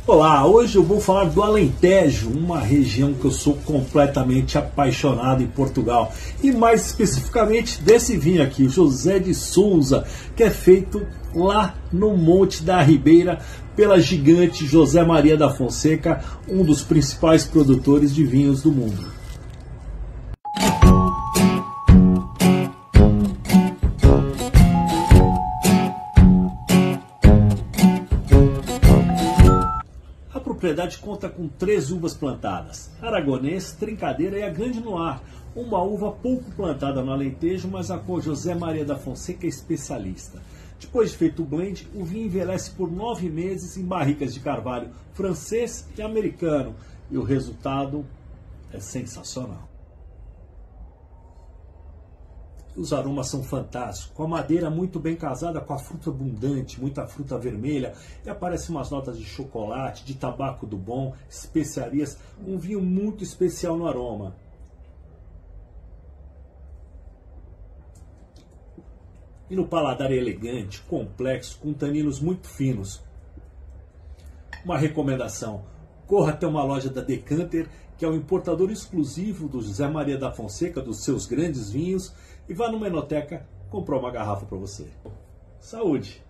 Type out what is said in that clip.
Olá, hoje eu vou falar do Alentejo, uma região que eu sou completamente apaixonado em Portugal. E mais especificamente desse vinho aqui, José de Souza, que é feito lá no Monte da Ribeira pela gigante José Maria da Fonseca, um dos principais produtores de vinhos do mundo. A propriedade conta com 3 uvas plantadas, Aragonês, Trincadeira e a Grande Noir, uma uva pouco plantada no Alentejo, mas a qual José Maria da Fonseca é especialista. Depois de feito o blend, o vinho envelhece por 9 meses em barricas de carvalho francês e americano, e o resultado é sensacional. Os aromas são fantásticos, com a madeira muito bem casada com a fruta abundante, muita fruta vermelha, e aparecem umas notas de chocolate, de tabaco do bom, especiarias, um vinho muito especial no aroma. E no paladar elegante, complexo, com taninos muito finos. Uma recomendação: corra até uma loja da Decanter, que é o importador exclusivo do José Maria da Fonseca, dos seus grandes vinhos, e vá numa enoteca comprar uma garrafa para você. Saúde!